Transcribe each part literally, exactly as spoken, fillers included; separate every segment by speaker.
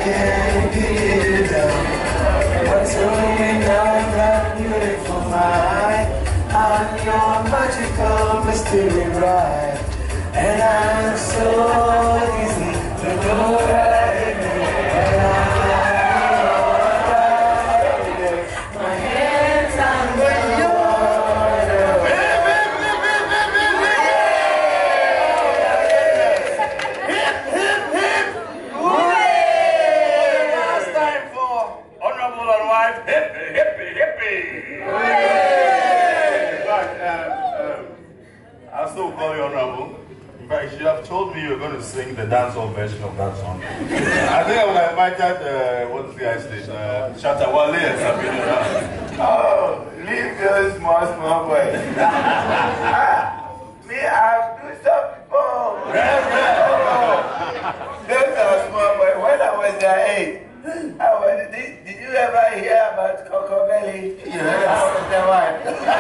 Speaker 1: can't get it done. What's going on, that beautiful mind? I'm your magical mystery ride, and I'm so easy to go right in. And I'm my hands on the
Speaker 2: Hippie, hippie, hippie! In fact, um, um, I'll still call you honorable. In fact, you should have told me you were going to sing the dancehall version of that song. I think I would have invited, uh, what's the guy's name? Uh, Shatawale and something.
Speaker 1: Oh, leave those small, small boys. Me, I've do some before. Those are small boys. When I was their age, I was, did, did you ever hear about Coco Belly? Yes. I was the one.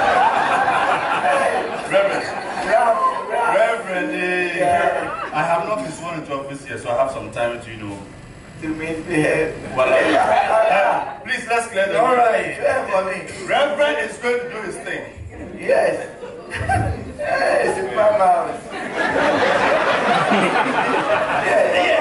Speaker 2: Reverend.
Speaker 1: Ralph, Ralph.
Speaker 2: Reverend, yeah. I have not been sworn into office yet, so I have some time to, you know.
Speaker 1: To misbehave.
Speaker 2: Well, uh, uh, please, let's clear the
Speaker 1: all right, clear for me.
Speaker 2: Reverend is going to do his thing.
Speaker 1: Yes. Yes, Super Mouse. Yes, yes.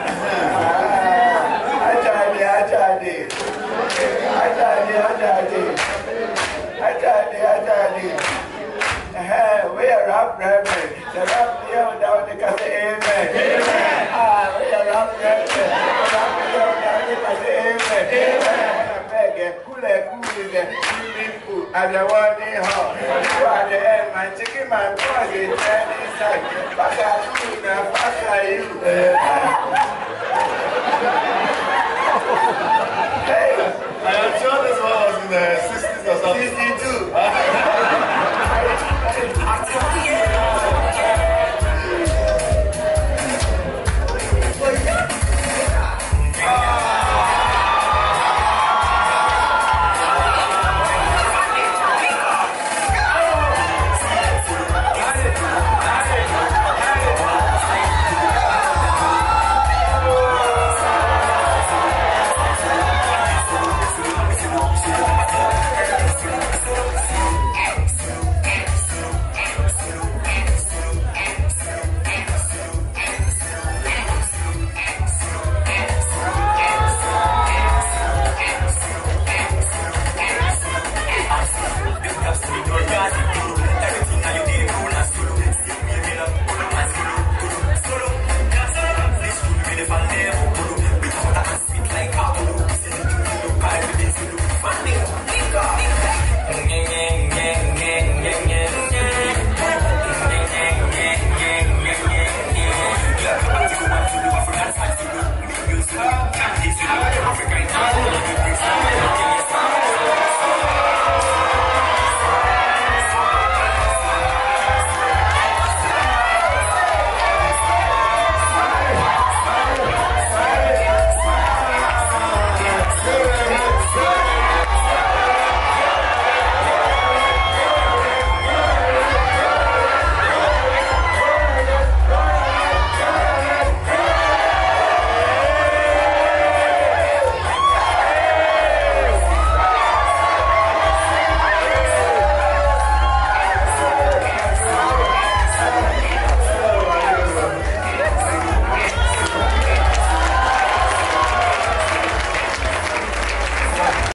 Speaker 1: Ajadi, Ajadi. Ajadi, Ajadi. Ajadi, Ajadi. We are up, Reverend. The rap here without the can say amen. Amen. Ah, we are up, Reverend. The rap here without the can say amen. Amen. Cool, cool is the people at the one day hall. You are the end, my chicken, my boy, the Chinese side. Back at you, now, back at you.